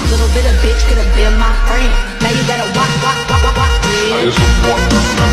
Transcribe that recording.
Little bit of bitch could have been my friend. Now you gotta walk, walk, walk, walk, walk. I just want